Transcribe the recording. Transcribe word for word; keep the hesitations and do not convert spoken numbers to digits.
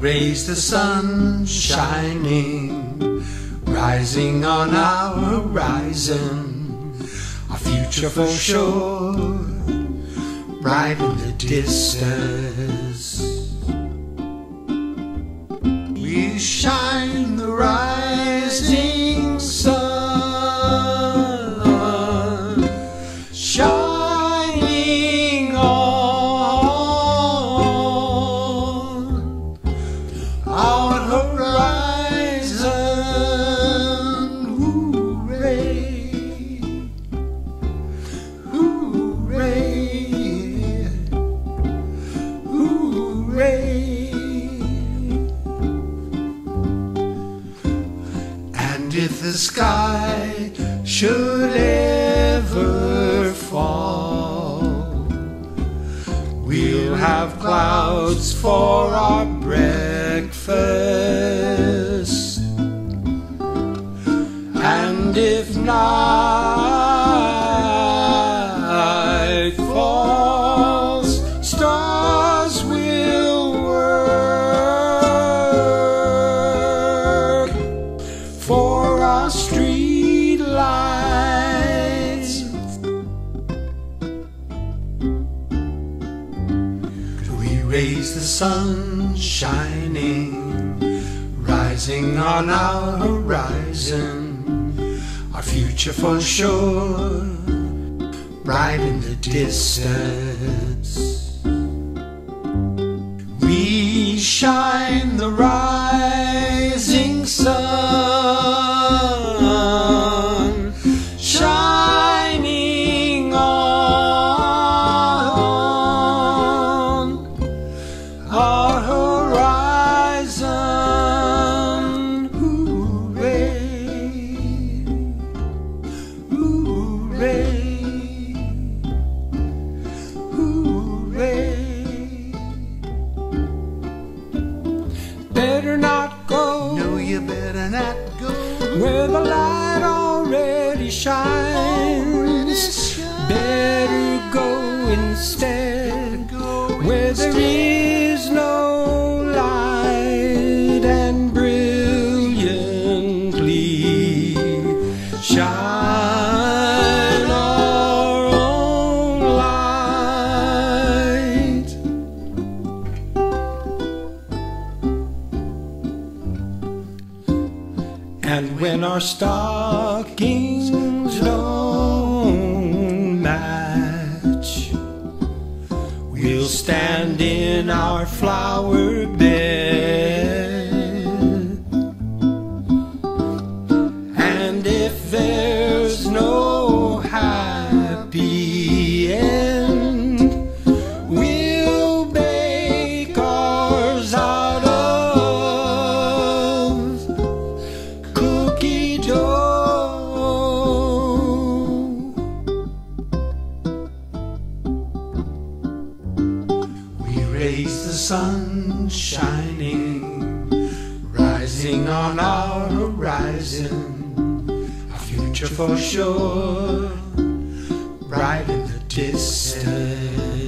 raise the sun shining, rising on our horizon, our future for sure, bright in the distance. We shine the rising sun, shining on our horizon. Hooray, hooray, hooray. And if the sky should ever fall, we'll have clouds for our breakfast. And if night falls, stars will work for our street lights. We raise the sun shining, rising on our horizon, our future for sure, bright in the distance. We shine the rising sun, shining on our horizon. Hooray, hooray, hooray. Better not go, No, you better not go where the light already shines. Better go instead where there is no light, and brilliantly shine our own light. And when our stockings don't match, we'll stand in our flower bed. And if there's no happy end, we'll bake ours out of cookie dough. We raise the sun shining, rising on our horizon, our future for sure, bright in the distance.